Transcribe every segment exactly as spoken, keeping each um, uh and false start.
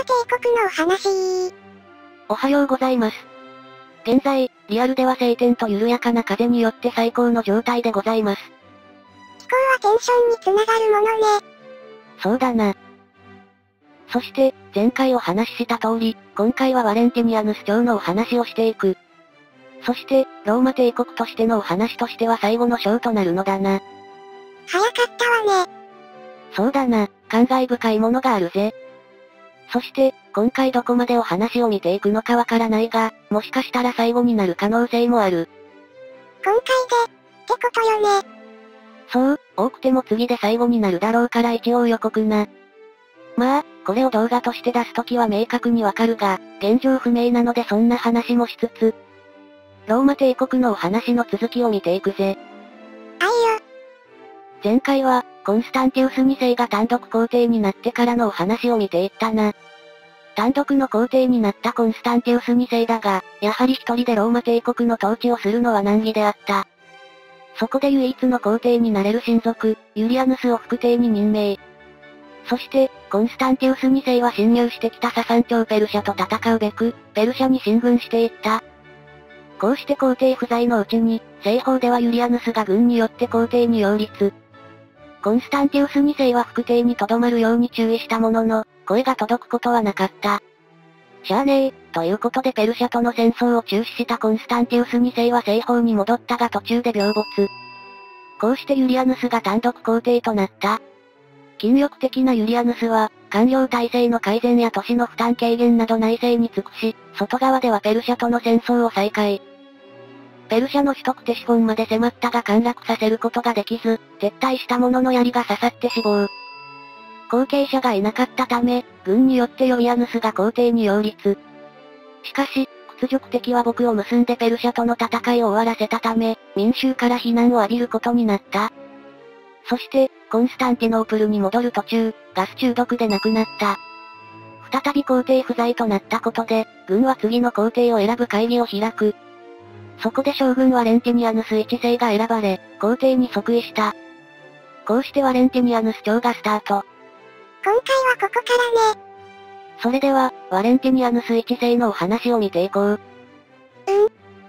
マ帝国のお話。 おはようございます。現在、リアルでは晴天と緩やかな風によって最高の状態でございます。 気候はテンションにつながるものね。 そうだな。そして、前回お話しした通り、今回はワレンティニアヌス朝のお話をしていく。そして、ローマ帝国としてのお話としては最後の章となるのだな。 早かったわね。 そうだな、感慨深いものがあるぜ。そして、今回どこまでお話を見ていくのかわからないが、もしかしたら最後になる可能性もある。 今回で、ってことよね。 そう、多くても次で最後になるだろうから一応予告な。まあ、これを動画として出すときは明確にわかるが、現状不明なのでそんな話もしつつ、ローマ帝国のお話の続きを見ていくぜ。 あいよ。 前回は、コンスタンティウスにせいが単独皇帝になってからのお話を見ていったな。単独の皇帝になったコンスタンティウスにせいだが、やはり一人でローマ帝国の統治をするのは難儀であった。そこで唯一の皇帝になれる親族、ユリアヌスを副帝に任命。そして、コンスタンティウスにせいは侵入してきたササン朝ペルシャと戦うべく、ペルシャに進軍していった。こうして皇帝不在のうちに、西方ではユリアヌスが軍によって皇帝に擁立。コンスタンティウスにせいは副帝に留まるように注意したものの、声が届くことはなかった。しゃあねえ、ということでペルシャとの戦争を中止したコンスタンティウスにせいは西方に戻ったが途中で病没。こうしてユリアヌスが単独皇帝となった。禁欲的なユリアヌスは、官僚体制の改善や都市の負担軽減など内政に尽くし、外側ではペルシャとの戦争を再開。ペルシャの首都クテシフォンまで迫ったが陥落させることができず、撤退した者の槍が刺さって死亡。後継者がいなかったため、軍によってユリアヌスが皇帝に擁立。しかし、屈辱的和睦を結んでペルシャとの戦いを終わらせたため、民衆から非難を浴びることになった。そして、コンスタンティノープルに戻る途中、ガス中毒で亡くなった。再び皇帝不在となったことで、軍は次の皇帝を選ぶ会議を開く。そこで将軍ワレンティニアヌスいちせいが選ばれ、皇帝に即位した。こうしてワレンティニアヌス朝がスタート。 今回はここからね。 それでは、ワレンティニアヌスいちせいのお話を見ていこう。 うん。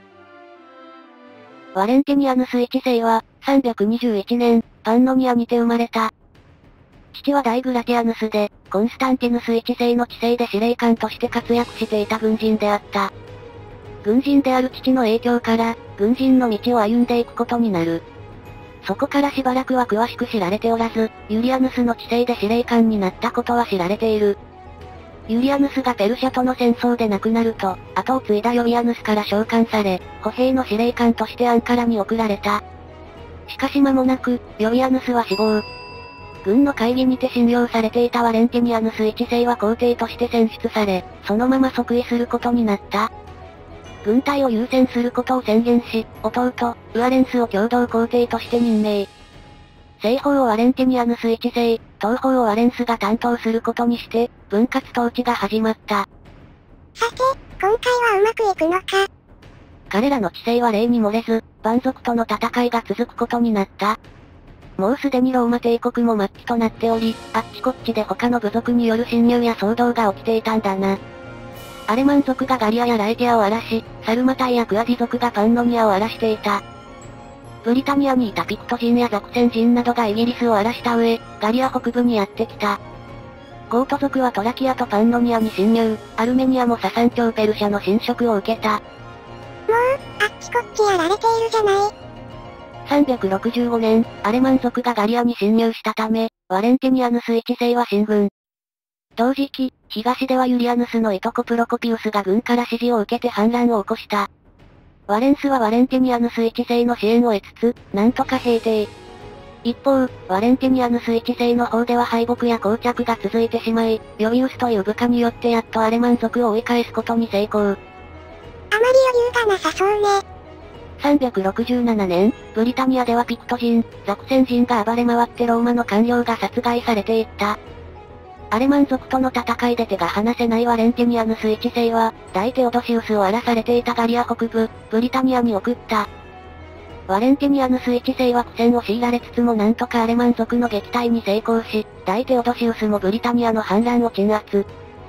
ワレンティニアヌスいちせいは、さんびゃくにじゅういちねん、パンノニアにて生まれた。父は大グラティアヌスで、コンスタンティヌスいちせいの治世で司令官として活躍していた軍人であった。軍人である父の影響から、軍人の道を歩んでいくことになる。そこからしばらくは詳しく知られておらず、ユリアヌスの治世で司令官になったことは知られている。ユリアヌスがペルシャとの戦争で亡くなると、後を継いだヨビアヌスから召喚され、歩兵の司令官としてアンカラに送られた。しかし間もなく、ヨビアヌスは死亡。軍の会議にて信用されていたワレンティニアヌスいちせいは皇帝として選出され、そのまま即位することになった。軍隊を優先することを宣言し、弟、ウアレンスを共同皇帝として任命。西方をワレンティニアヌスいちせい、東方をワレンスが担当することにして、分割統治が始まった。 さて、今回はうまくいくのか。 彼らの治世は例に漏れず、蛮族との戦いが続くことになった。もうすでにローマ帝国も末期となっており、あっちこっちで他の部族による侵入や騒動が起きていたんだな。アレマン族がガリアやライティアを荒らし、サルマタイやクアディ族がパンノニアを荒らしていた。ブリタニアにいたピクト人やザクセン人などがイギリスを荒らした上、ガリア北部にやってきた。ゴート族はトラキアとパンノニアに侵入、アルメニアもササン朝ペルシャの侵食を受けた。 もう、あっちこっちやられているじゃない。 さんびゃくろくじゅうごねん、アレマン族がガリアに侵入したため、ワレンティニアヌスいちせいは進軍。同時期、東ではユリアヌスのいとこプロコピウスが軍から指示を受けて反乱を起こした。ワレンスはワレンティニアヌスいちせいの支援を得つつ、なんとか平定。一方、ワレンティニアヌスいちせいの方では敗北や膠着が続いてしまい、ヨビウスという部下によってやっとアレマン族を追い返すことに成功。あまり余裕がなさそうね。 さんびゃくろくじゅうななねん、ブリタニアではピクト人、ザクセン人が暴れ回ってローマの官僚が殺害されていった。アレマン族との戦いで手が離せないワレンティニアヌスいちせいは、大テオドシウスを荒らされていたガリア北部、ブリタニアに送った。ワレンティニアヌスいちせいは苦戦を強いられつつもなんとかアレマン族の撃退に成功し、大テオドシウスもブリタニアの反乱を鎮圧。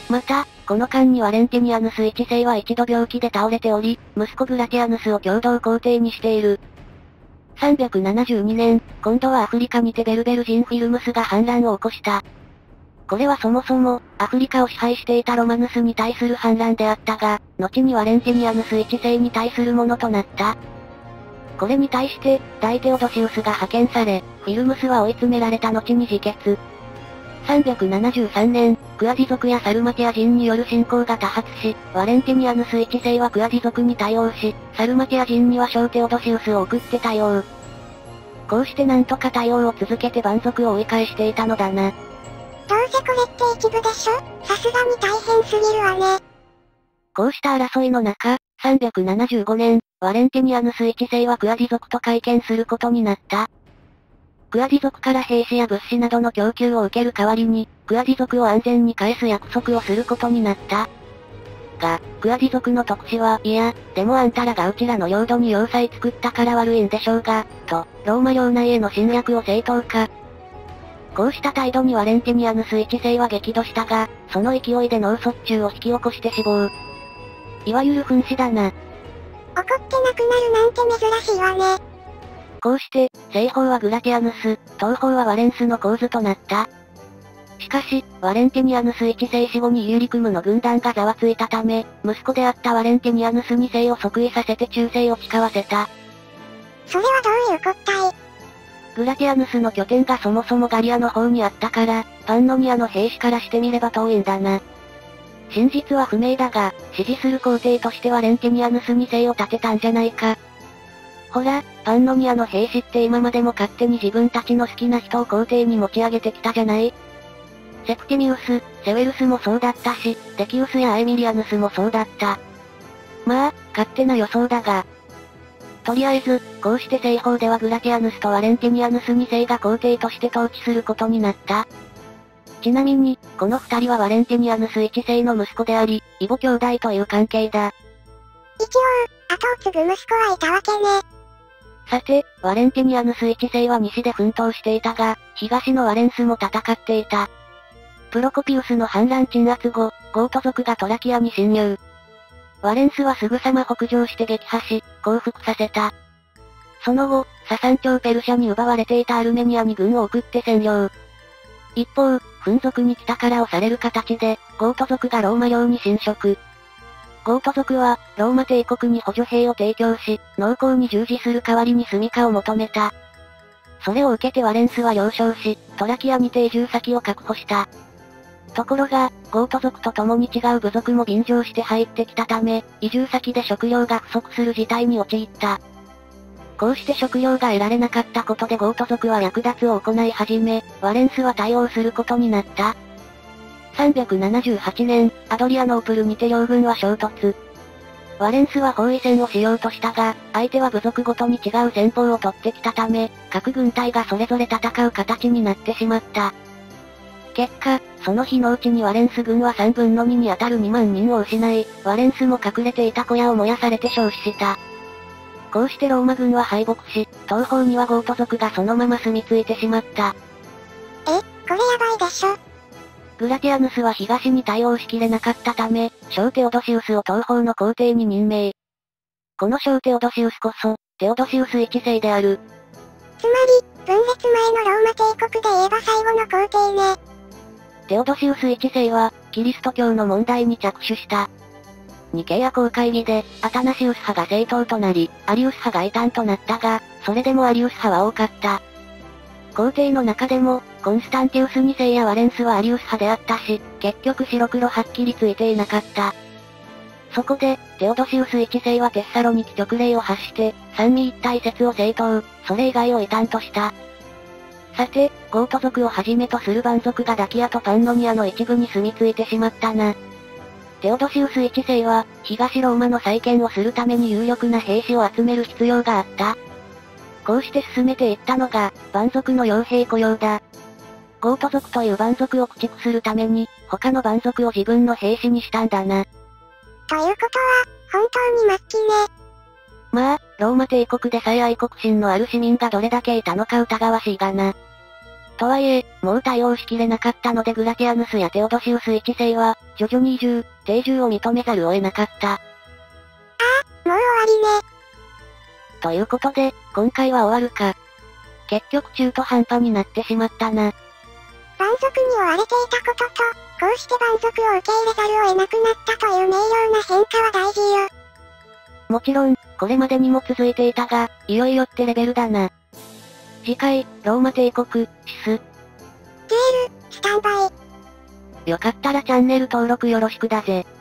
また、この間にワレンティニアヌスいちせいは一度病気で倒れており、息子グラティアヌスを共同皇帝にしている。さんびゃくななじゅうにねん、今度はアフリカにてベルベル人フィルムスが反乱を起こした。これはそもそも、アフリカを支配していたロマヌスに対する反乱であったが、後にワレンティニアヌスいちせいに対するものとなった。これに対して、大テオドシウスが派遣され、フィルムスは追い詰められた後に自決。さんびゃくななじゅうさんねん、クアディ族やサルマティア人による侵攻が多発し、ワレンティニアヌスいちせいはクアディ族に対応し、サルマティア人には小テオドシウスを送って対応。こうしてなんとか対応を続けて蛮族を追い返していたのだな。 どうせこれって一部でしょ？さすがに大変すぎるわね。 こうした争いの中、さんびゃくななじゅうごねん、ワレンティニアヌスいちせいはクアディ族と会見することになった。クアディ族から兵士や物資などの供給を受ける代わりに、クアディ族を安全に返す約束をすることになった。が、クアディ族の特使は、いや、でもあんたらがうちらの領土に要塞作ったから悪いんでしょうが、と、ローマ領内への侵略を正当化。こうした態度にワレンティニアヌスいちせいは激怒したが、その勢いで脳卒中を引き起こして死亡。いわゆる紛死だな。 怒ってなくなるなんて珍しいわね。 こうして、西方はグラティアヌス、東方はワレンスの構図となった。しかし、ワレンティニアヌスいちせい死後にイユリクムの軍団がざわついたため、息子であったワレンティニアヌスにせいを即位させて忠誠を誓わせた。 それはどういうこったい？ グラティアヌスの拠点がそもそもガリアの方にあったから、パンノニアの兵士からしてみれば遠いんだな。真実は不明だが、支持する皇帝としてはレンティニアヌスにせいを立てたんじゃないか。ほら、パンノニアの兵士って今までも勝手に自分たちの好きな人を皇帝に持ち上げてきたじゃない？セプティミウス、セウェルスもそうだったし、デキウスやアエミリアヌスもそうだった。まあ、勝手な予想だが。とりあえず、こうして西方ではグラティアヌスとワレンティニアヌスにせいが皇帝として統治することになった。ちなみに、この二人はワレンティニアヌスいちせいの息子であり、異母兄弟という関係だ。 一応、後を継ぐ息子はいたわけね。 さて、ワレンティニアヌスいちせいは西で奮闘していたが、東のワレンスも戦っていた。プロコピウスの反乱鎮圧後、ゴート族がトラキアに侵入。ワレンスはすぐさま北上して撃破し、降伏させた。その後、ササン朝ペルシャに奪われていたアルメニアに軍を送って占領。一方、フン族に北から押される形で、ゴート族がローマ領に侵食。ゴート族は、ローマ帝国に補助兵を提供し、農耕に従事する代わりに住処を求めた。それを受けてワレンスは了承し、トラキアにて移住先を確保した。ところが、ゴート族と共に違う部族も便乗して入ってきたため、移住先で食料が不足する事態に陥った。こうして食料が得られなかったことでゴート族は略奪を行い始め、ワレンスは対応することになった。さんびゃくななじゅうはちねん、アドリアノープルにて両軍は衝突。ワレンスは包囲戦をしようとしたが、相手は部族ごとに違う戦法を取ってきたため、各軍隊がそれぞれ戦う形になってしまった。結果、その日のうちにワレンス軍はさんぶんのにに当たるにまんにんを失い、ワレンスも隠れていた小屋を燃やされて焼死した。こうしてローマ軍は敗北し、東方にはゴート族がそのまま住み着いてしまった。 え、これやばいでしょ。 グラティアヌスは東に対応しきれなかったため、小テオドシウスを東方の皇帝に任命。この小テオドシウスこそ、テオドシウスいちせいである。 つまり、分裂前のローマ帝国で言えば最後の皇帝ね。 テオドシウスいちせいは、キリスト教の問題に着手した。ニケイア公会議で、アタナシウス派が正統となり、アリウス派が異端となったが、それでもアリウス派は多かった。皇帝の中でも、コンスタンティウスにせいやワレンスはアリウス派であったし、結局白黒はっきりついていなかった。そこで、テオドシウスいちせいはテッサロニキ勅令を発して、三位一体説を正統、それ以外を異端とした。さて、ゴート族をはじめとする蛮族がダキアとパンノニアの一部に住み着いてしまったな。テオドシウスいちせいは、東ローマの再建をするために有力な兵士を集める必要があった。こうして進めていったのが、蛮族の傭兵雇用だ。ゴート族という蛮族を駆逐するために、他の蛮族を自分の兵士にしたんだな。 ということは、本当に末期ね。 まあ、ローマ帝国でさえ愛国心のある市民がどれだけいたのか疑わしいがな。 とはいえ、もう対応しきれなかったのでグラティアヌスやテオドシウスいち世は、徐々に移住、定住を認めざるを得なかった。ああ、もう終わりね。 ということで、今回は終わるか。結局中途半端になってしまったな。 蛮族に追われていたことと、こうして蛮族を受け入れざるを得なくなったという明瞭な変化は大事よ。 もちろん、これまでにも続いていたが、いよいよってレベルだな。次回、ローマ帝国、シス。 デュエル、スタンバイ。 よかったらチャンネル登録よろしくだぜ。